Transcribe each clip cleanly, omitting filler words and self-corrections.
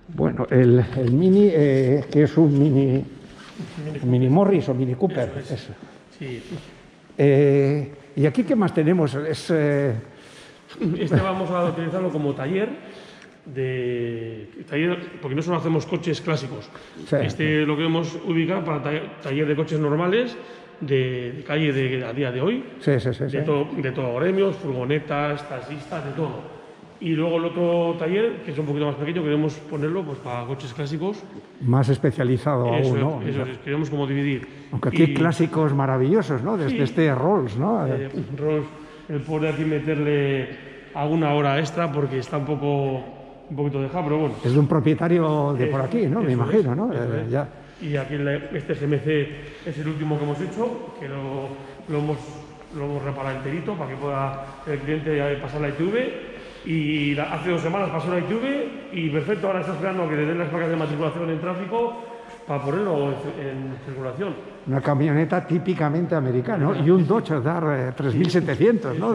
Bueno, el Mini, que es un Mini Morris o Mini Cooper. Eso es. Eso. Sí. ¿Y aquí qué más tenemos? Este vamos a utilizarlo como taller, porque no solo hacemos coches clásicos. Sí. Este lo queremos ubicar para taller de coches normales de calle a día de hoy. Sí. De todo, gremios, furgonetas, taxistas, de todo. Y luego el otro taller, que es un poquito más pequeño, queremos ponerlo pues, para coches clásicos. Más especializado aún, ¿no? Eso es, queremos como dividir. Aunque aquí hay clásicos maravillosos, ¿no? Desde este Rolls, ¿no? Rolls, el poder aquí meterle alguna hora extra porque está un poquito dejado, pero bueno. Es de un propietario de por aquí, ¿no? Me imagino, ¿no? Ya. Y aquí este GMC es el último que hemos hecho, que lo hemos reparado enterito para que pueda el cliente pasar la ITV. Y hace 2 semanas pasó la ITV y perfecto, ahora está esperando a que le den las placas de matriculación en tráfico para ponerlo en circulación. Una camioneta típicamente americana, ¿no? Y un Dodge Dart 3700, ¿no?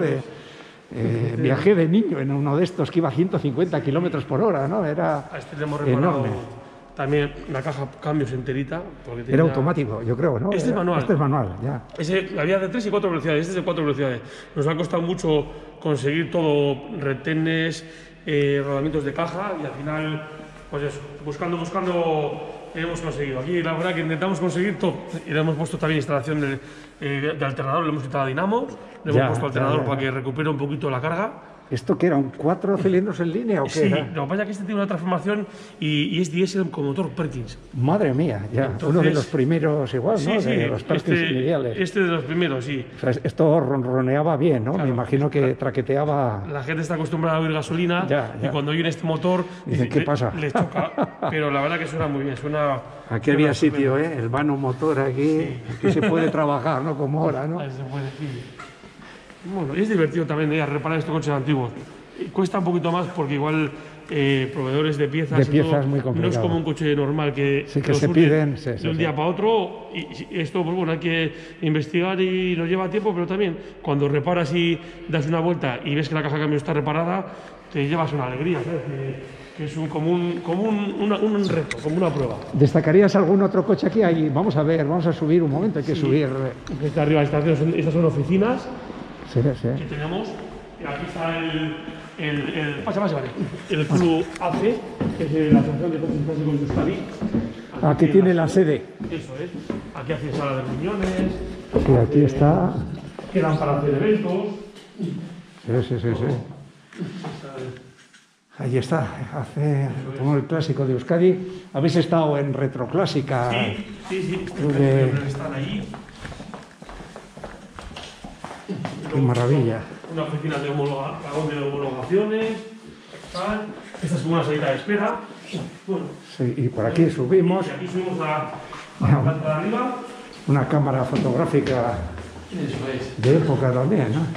Viajé de niño en uno de estos que iba a 150 kilómetros por hora, ¿no? Era a este le hemos reparado enorme. También la caja cambios enterita. Porque Era automático, yo creo, ¿no? Este es manual. Este es manual, ya. Había de 3 y 4 velocidades, este es de 4 velocidades. Nos ha costado mucho conseguir todo, retenes, rodamientos de caja y al final, pues eso, buscando, hemos conseguido. Aquí la verdad que intentamos conseguir todo. Y le hemos puesto también instalación de alternador, le hemos quitado a dinamos, le hemos puesto alternador para que recupere un poquito la carga. ¿Esto qué era? ¿Un 4 cilindros en línea o qué Sí, era? lo que pasa es que este tiene una transformación y es diésel con motor Perkins. Madre mía, ya. Entonces, uno de los primeros igual, ¿no? Sí, de los Perkins ideales. Este de los primeros, sí. O sea, esto ronroneaba bien, ¿no? Claro, me imagino que traqueteaba. La gente está acostumbrada a oír gasolina y cuando oye este motor dicen, ¿qué pasa? Le choca, pero la verdad que suena muy bien. Aquí había sitio, ¿eh? El vano motor aquí, aquí se puede trabajar, ¿no? Como ahora, ¿no? Ahí se puede, sí. Bueno, es divertido también reparar estos coches antiguos. Cuesta un poquito más porque igual proveedores de piezas, muy complicado. No es como un coche normal que se piden de un día para otro. Y esto, pues bueno, hay que investigar y nos lleva tiempo, pero también cuando reparas y das una vuelta y ves que la caja de cambio está reparada, te llevas una alegría, ¿sabes? Que es como un reto, como una prueba. ¿Destacarías algún otro coche aquí? Ahí, vamos a ver, vamos a subir un momento, hay que subir. Está arriba, estas son oficinas que tenemos. Aquí está el Club AC, que es la Asociación de Coches Clásicos de Euskadi. Aquí tiene la sede. Eso es. Aquí hace sala de reuniones. Sí, aquí está. Quedan para hacer eventos. Sí. Ahí está, hace como el clásico de Euskadi. ¿Habéis estado en Retroclásica? Sí. Están allí. Qué maravilla. Una oficina de homologaciones. Esta es una salida de espera. Bueno, sí, y por aquí subimos. Y aquí subimos a la planta de arriba. Una cámara fotográfica de época también, ¿no?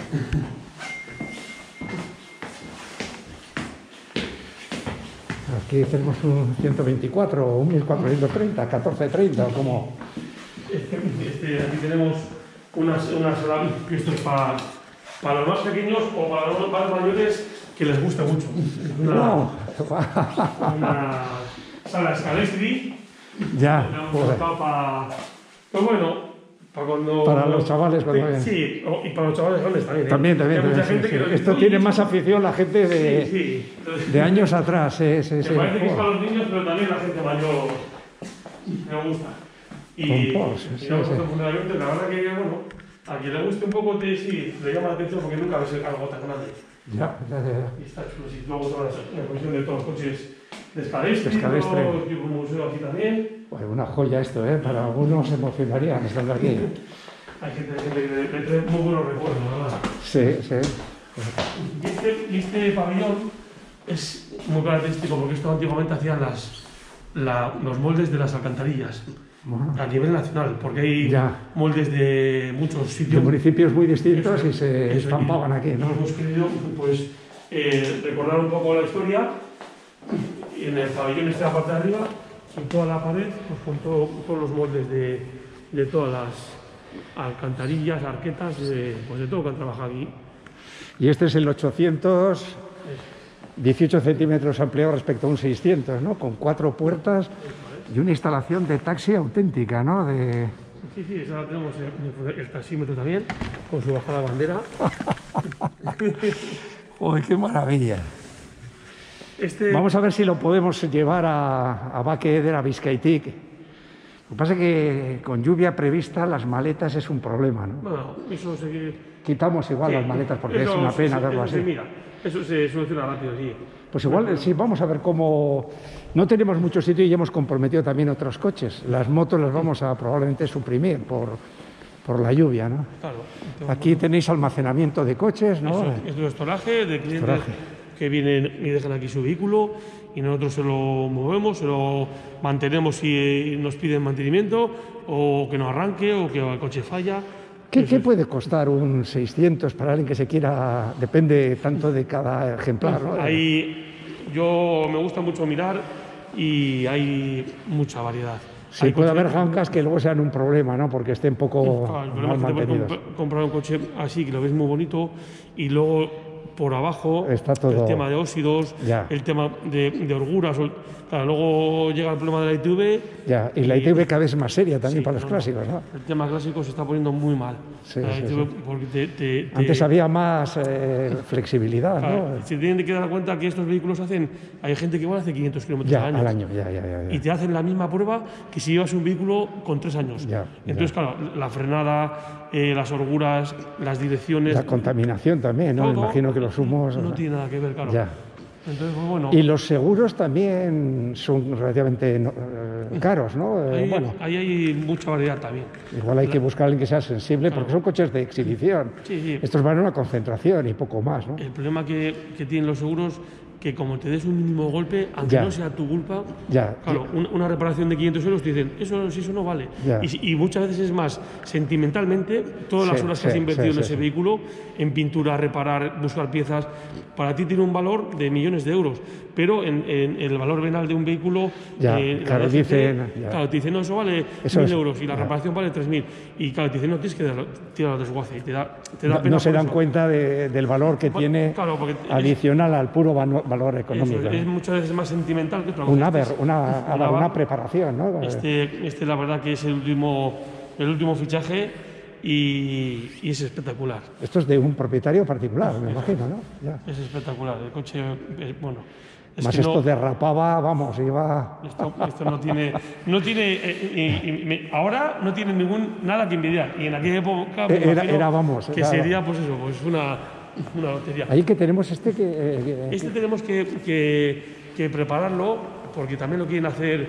Aquí tenemos un 124 o un 1430, 1430, como... Aquí tenemos una sala, que esto es para los más pequeños o para los más mayores que les gusta mucho. Una sala Scalestri. Ya, pues bueno, para los chavales cuando ven. Sí, y para los chavales grandes también. También. Hay mucha gente sí. que Esto tiene más afición la gente de años atrás. Sí. Me parece que es para los niños, pero también la gente mayor me gusta. Y fundamentalmente, la verdad que, bueno, a quien le guste un poco, sí, le llama la atención porque nunca ves algo tan grande. Ya. Y está chulo, sí. Luego toda la colección de todos los coches de Scalestri, y un museo aquí también. Pues una joya esto, ¿eh? Para algunos se emocionarían estando aquí. Hay gente que le trae muy buenos recuerdos, ¿verdad? Sí. Y este pabellón es muy característico porque esto antiguamente hacían los moldes de las alcantarillas. A nivel nacional, porque hay moldes de muchos sitios. De municipios muy distintos y se estampaban aquí, ¿no? Hemos querido, pues, recordar un poco la historia. En el pabellón está la parte de arriba, en toda la pared, pues, con todos los moldes de todas las alcantarillas, arquetas, pues de todo lo que han trabajado aquí. Y este es el 800 18 centímetros ampliado respecto a un 600, ¿no? Con 4 puertas y una instalación de taxi auténtica, ¿no? Sí, sí, esa la tenemos el taxímetro también, con su bajada bandera. ¡Joder, qué maravilla! Vamos a ver si lo podemos llevar a Bake Eder, a Bizkaitik. Lo que pasa es que con lluvia prevista las maletas es un problema, ¿no? Bueno, eso se... Quitamos igual las maletas porque es una pena verlo así. Mira, eso se soluciona rápido, sí. Pues igual, sí, vamos a ver cómo... No tenemos mucho sitio y hemos comprometido también otros coches. Las motos las vamos a probablemente suprimir por la lluvia, ¿no? Claro. Aquí tenéis almacenamiento de coches, ¿no? Esto es estoraje de clientes que vienen y dejan aquí su vehículo y nosotros se lo movemos, se lo mantenemos si nos piden mantenimiento o que no arranque o que el coche falla. ¿Qué puede costar un 600 para alguien que se quiera? Depende tanto de cada ejemplar, ¿no? Yo me gusta mucho mirar y hay mucha variedad. Sí, puede haber Hankas que luego sean un problema, ¿no? Porque estén poco mal mantenidos. Puedes comprar un coche así, que lo ves muy bonito, y luego por abajo está todo... el tema de óxidos, el tema de holguras. Claro, luego llega el problema de la ITV. Ya, y la ITV cada vez es más seria también para los clásicos, ¿no? El tema clásico se está poniendo muy mal. Sí, porque antes había más flexibilidad, ¿no? Se tienen que dar cuenta que estos vehículos hay gente que igual hace 500 kilómetros al año. Ya. Y te hacen la misma prueba que si llevas un vehículo con 3 años. Entonces, claro, la frenada, las holguras, las direcciones... La contaminación también, ¿no? Me imagino que los humos... No tiene nada que ver, claro. Entonces, pues, bueno, y los seguros también son relativamente caros, ¿no? Ahí hay mucha variedad también. Igual hay que buscar a alguien que sea sensible, porque son coches de exhibición. Sí. Estos van a una concentración y poco más, ¿no? El problema que tienen los seguros, que como te des un mínimo golpe, aunque no sea tu culpa, claro, una reparación de 500 euros te dicen, eso no vale. Y muchas veces es más, sentimentalmente, todas las horas que has invertido en ese vehículo, en pintura, reparar, buscar piezas, para ti tiene un valor de millones de euros. Pero en el valor venal de un vehículo, te dicen, no, eso vale 1.000 euros y la reparación vale 3.000. Y claro, te dicen, no, tienes que tirar al desguace. Y te da pena. No se dan cuenta del valor que tiene adicional al puro valor económico. Es muchas veces más sentimental que otra cosa. Una preparación, ¿no? La verdad que es el último fichaje y es espectacular. Esto es de un propietario particular, me imagino, ¿no? Es espectacular. El coche, bueno... Más esto derrapaba, vamos, iba... Esto no tiene ahora no tiene nada que envidiar. Y en aquella época sería, pues eso, pues una lotería. Ahí que tenemos tenemos que prepararlo, porque también lo quieren hacer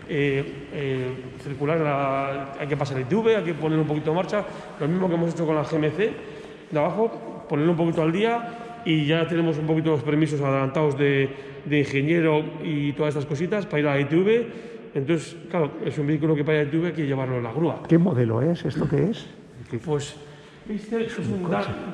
circular, hay que pasar el ITV, hay que poner un poquito en marcha, lo mismo que hemos hecho con la GMC de abajo, ponerlo un poquito al día, y ya tenemos un poquito los permisos adelantados de ingeniero y todas estas cositas para ir a la ITV. Entonces, claro, es un vehículo que para ir a la ITV hay que llevarlo en la grúa. ¿Qué modelo es? ¿Esto qué es? Pues, este es un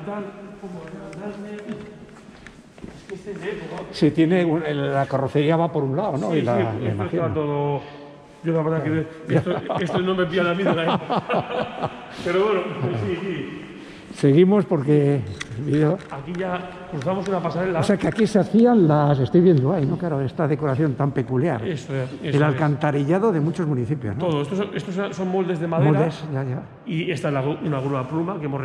Sí, tiene la carrocería va por un lado, ¿no? Sí, me imagino. Todo... Yo la verdad que esto no me pilla la vida. Pero bueno, sí. Seguimos porque... Aquí ya cruzamos una pasarela. O sea que aquí se hacían estoy viendo ahí, ¿no? Claro, esta decoración tan peculiar. El alcantarillado de muchos municipios, ¿no? Todo. Estos son moldes de madera. Moldes, ya. Y esta es una grúa pluma que hemos